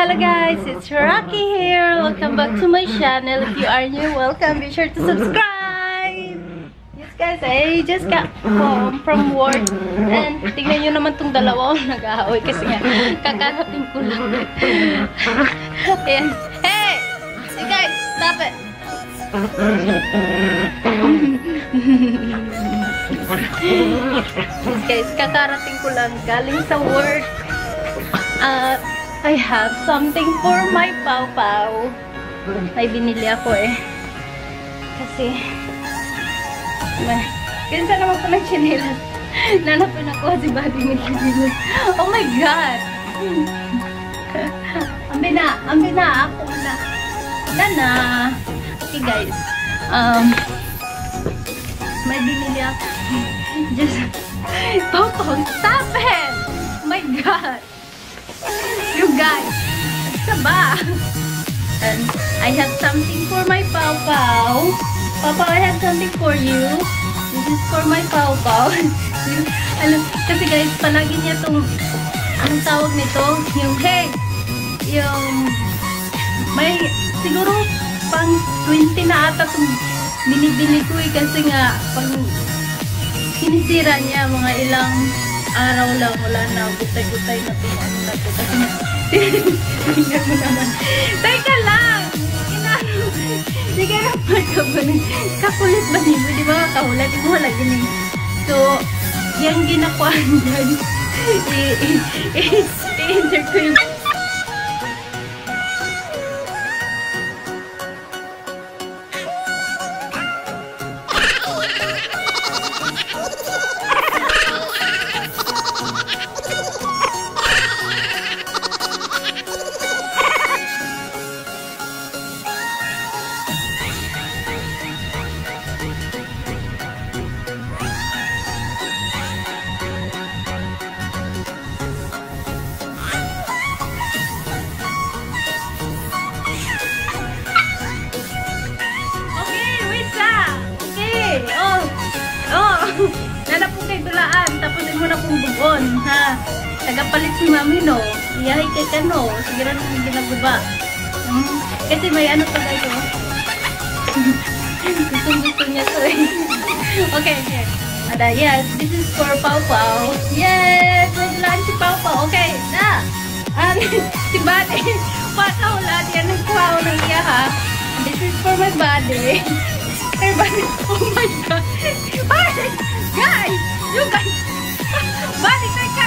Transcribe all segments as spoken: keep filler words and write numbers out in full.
Hello guys, it's Rocky here. Welcome back to my channel. If you are new, welcome. Be sure to subscribe. Yes guys, I just got home from work. And tingnan nyo naman tong dalawa nag-aaway kasi nga kakarating ko lang. Ayan. Hey! Hey guys, stop it! Yes guys, kakarating ko lang galing sa work. Uh, I have something for my pawpaw. May binili ako eh. Kasi, ganyan naman ko ng chinelas. Nanapin ako si Buddy Mililas. Oh my God! Ambi na, ambi na ako na. Na na. Okay guys, um, may binili ako. Just, pawpaw, stop it! Oh my God! You guys, saba. And I have something for my pawpaw. Pawpaw, I have something for you. This is for my pawpaw. Alam, kasi guys, palagi niya itong, anong tawag nito? Yung hey, yung, may, siguro, pang twenty na ata itong binibili ko eh. Kasi nga, pang sinisira niya mga ilang araw lang, wala na, gutay-gutay na ito. Ano na ito? Kasi nga, tingnan mo naman. Teka lang! Hindi ka na pagkabanin. Kakulit ba niyo? Di ba kakulit? Di mo lagi niyo. So, yung ginakuan dyan, i-enter ko yung nanapong kay dulaan, tapos mo na pong bugon, ha? Tagapalit si mami, no? Iyahay kay ka, no? Sige na nang ginaguba. Hmm? Kasi may ano pa tayo. Gusto-gusto niya to, eh. Okay, okay. Ada, yes, this is for Pawpaw. Yes! May dulaan si Pawpaw. Okay, na! Um, si Buddy. Pataw lahat yan. Nagkuha ko ng iya, ha? This is for my body. Hey, Buddy. Oh my God. Hi! Guys! You guys! Buddy, teka!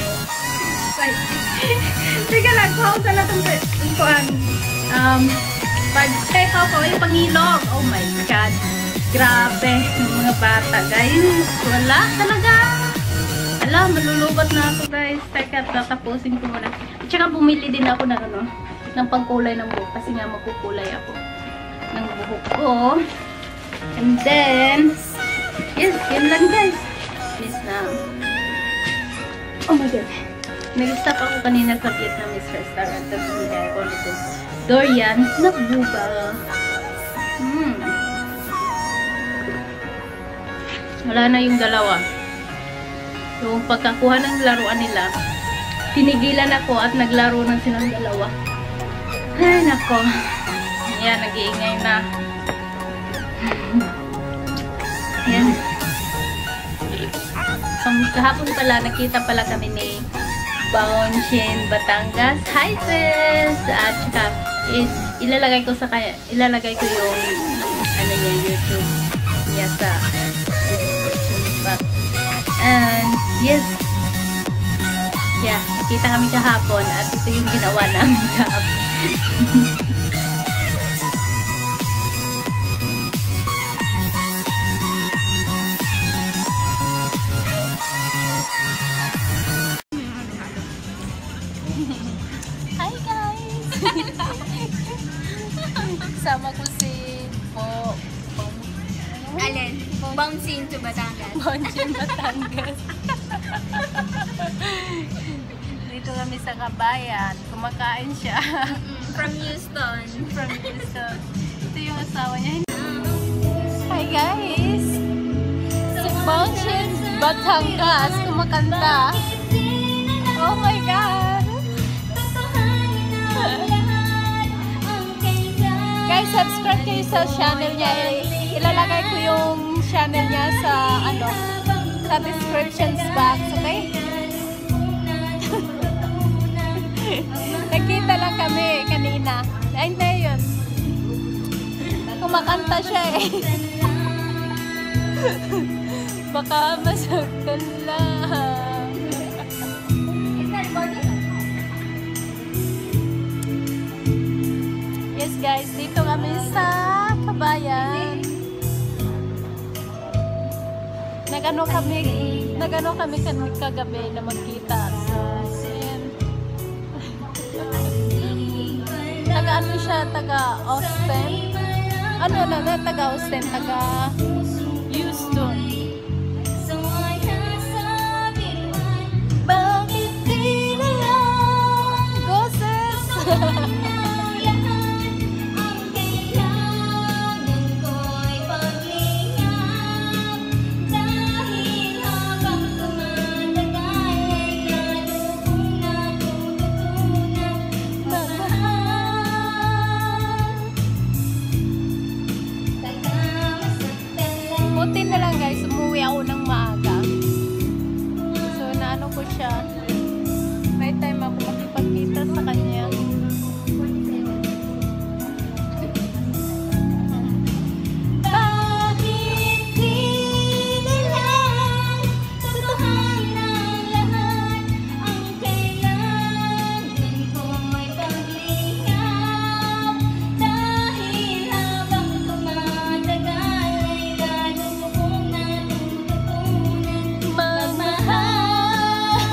Teka lang, kuha ko sa lahat ng kuhaan. Um, pag teka ko, yung pangilog. Oh my God. Grabe. Yung mga bata, guys. Wala talaga. Alam, malulubat na ako, guys. Teka, tatapusin ko muna. At saka bumili din ako ng ano, ng pangkulay ng buhok. Kasi nga magkukulay ako ng buhok ko. And then, yes, yun lang guys. Please na. Oh my God. Nag-stop ako kanina sa Vietnamese restaurant. Tapos hindi ako nito. Dorian na buba. Hmm. Wala na yung dalawa. Yung pagkakuha ng laruan nila, tinigilan ako at naglaro na silang dalawa. Ay, nako. Yan, nag-iingay na. Yan. Um, kahapon pala, nakita pala kami ni Baunchin Batangas. Hi sis! At saka, is, ilalagay ko sa kaya, ilalagay ko yung ano niya, YouTube niya sa description box. And, yes. Yeah, nakita kami kahapon at ito yung ginawa namin kahapon. Hi guys! Sama ko si Po... Alin? Bouncing to Batangas. Bouncing Batangas. Dito kami sa Kabayan. Kumakain siya. From Houston. From Houston. Ito yung asawa niya. Hi guys! Si Bouncing Batangas. Kumakanta. Oh my God! mag-subscribe kayo sa channel niya. Ilalagay ko yung channel niya sa ano, sa description box, okay? Nakita lang kami kanina. Ay, hindi yun. Kumakanta siya eh. Baka masaktan lang. Yes guys, dito kami sa Kabayan. Nagano kami, nagano kami kagabi na magkita. So, ayan. Taga ano siya, taga Austin. Ano na, na taga Austin, taga Houston. Bakit di na lang goses? Buti na lang guys, umuwi ako ng maaga. So, naano ko siya. May time ako makipagkita sa kanya. Bakit di na lang tutuhanin ang lahat? Ang kailangan ko'y paglihap. Dahil habang tumatagal ay lalo kong natututunan magmahal.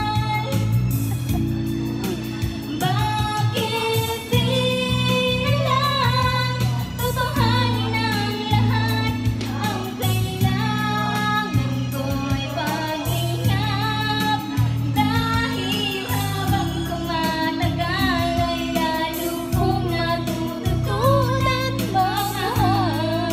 Bakit di na lang tutuhanin ang lahat? Ang kailangan ko'y paglihap. Dahil habang tumatagal ay lalo kong natututunan magmahal.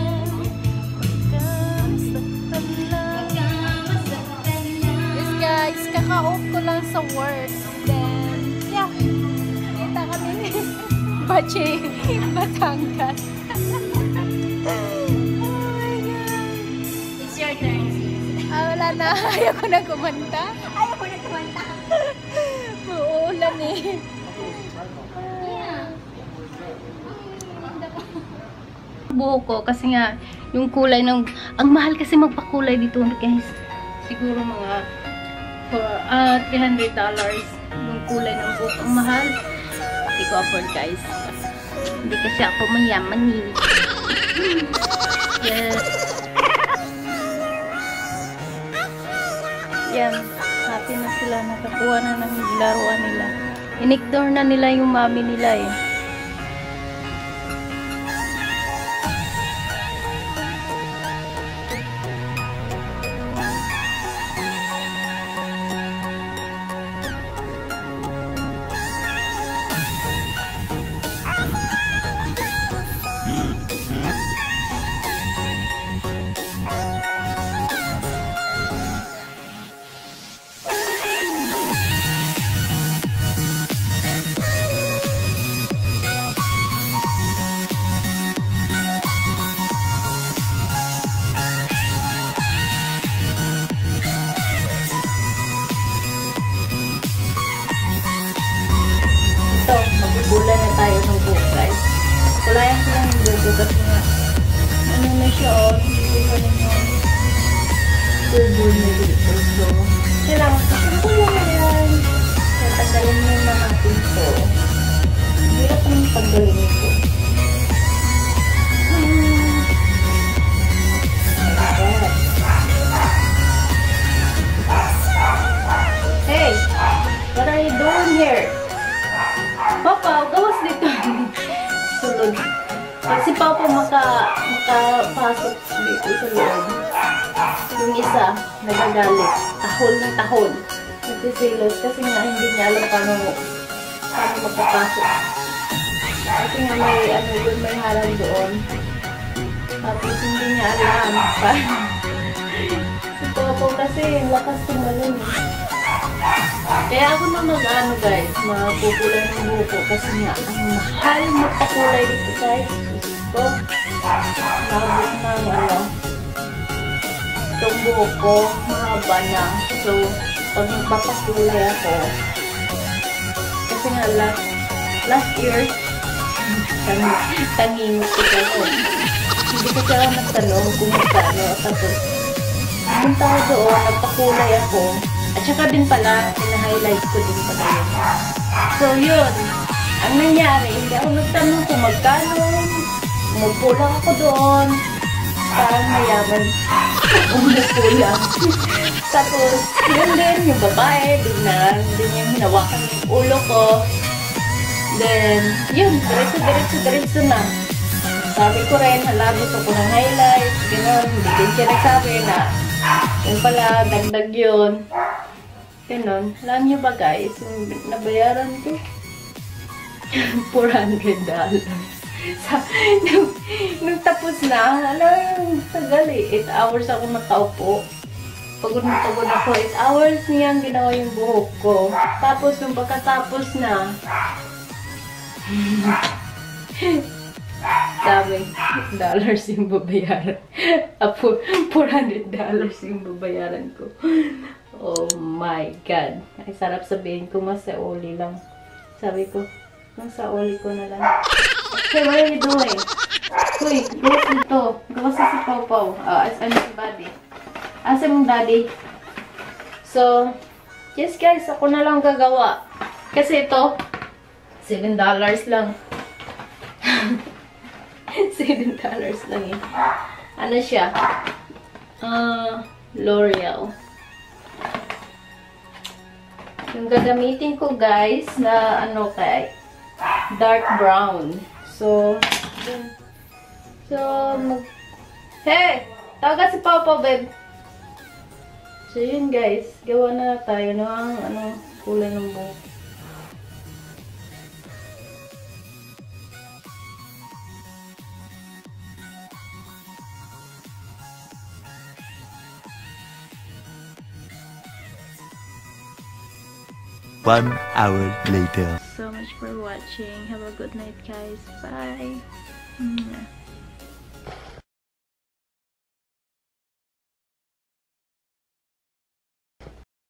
Yes guys, kaka-off ko lang sa work. Then, yeah. Kita kami ni Bache, Batangas. Oh my God. It's your turn. Ah, wala na. Ayaw ko na kumanta. Ayaw ko na kumanta. Uulan eh. Yeah. Buhok ko kasi nga yung kulay ng ang mahal kasi magpakulay dito guys. Siguro mga for uh, three hundred dollars yung kulay ng buhok. Ang mahal. Hindi ko afford guys. Hindi kasi ako mayaman eh. Yes. Yan. Happy na sila. Nakakuha na ng laruan nila. Iniktor na nila yung mami nila eh. Ito, magbubulan na tayo ng buhok guys. Kulayan ko lang yung buhok kasi nga ano na siya oh, hindi ko na yung tubo na dito. So, kailangan ko siyang kulayan. Tatanggalin muna natin ito. Hirap nang tanggalin ito. Hmm. Hey! What are you doing here? Papa, gawas dito. Sulod. Kasi Papa maka, makapasok dito sa loob. Yung isa, nagagalit. Tahol na tahol. Nagsisilos kasi nga hindi niya alam paano, paano magpapasok. Kasi nga may, ano doon, may harang doon. Tapos hindi niya alam. Si Papa kasi lakas tumalon eh. Kaya ako na mag-ano guys, magpukulay ng buhok ko kasi nga, ang mahal magpakulay dito guys. Ito, nabot na ano, itong buhok ko, mahaba na. So, pag magpapakulay ako, kasi nga last, last year, tangingit ko ako. Hindi ko siya nagtanong kung magkano. Tapos, punta ko doon, nagpakulay ako. At saka din pala, pina-highlight ko din pala yun. So, yun. Ang nangyari, hindi ako nagtanong kung magkano. Umupo lang ako doon. Parang mayaman. Umupo lang. Tapos, yun din, yung babae, bigla, din yung hinawakan yung ulo ko. Then, yun, diretso, diretso, diretso na. Sabi ko rin, hala, gusto ko ng highlight. Gano'n, hindi din siya nagsabi na yun pala, dagdag yun. Gano'n. Alam niyo ba guys, nabayaran ko four hundred dollars. Sa, nung, nung tapos na, alam, tagal eh. eight hours ako nakaupo. Pagod na pagod ako. eight hours niyang ginawa yung buhok ko. Tapos, nung pagkatapos na, sabi, dollars yung babayaran. Ah, four hundred dollars yung babayaran ko. Oh my God. Ay, sarap sabihin ko, mas sa oli lang. Sabi ko, mas sa oli ko na lang. Hey, what are you doing? Uy, gawas dito. Gawas sa si Pau Pau. Ah, as ano si Buddy. Asa mong daddy? So, yes guys, ako na lang gagawa. Kasi ito, seven dollars lang. seven dollars lang eh. Ano siya? Uh, L'Oreal. Yung gagamitin ko guys na ano kay dark brown. So, yun. So, mag... Hey! Tawagan si Papa, babe. So, yun guys. Gawa na tayo ng ano, kulay ng buhok. One hour later. So much for watching. Have a good night, guys. Bye. Mm.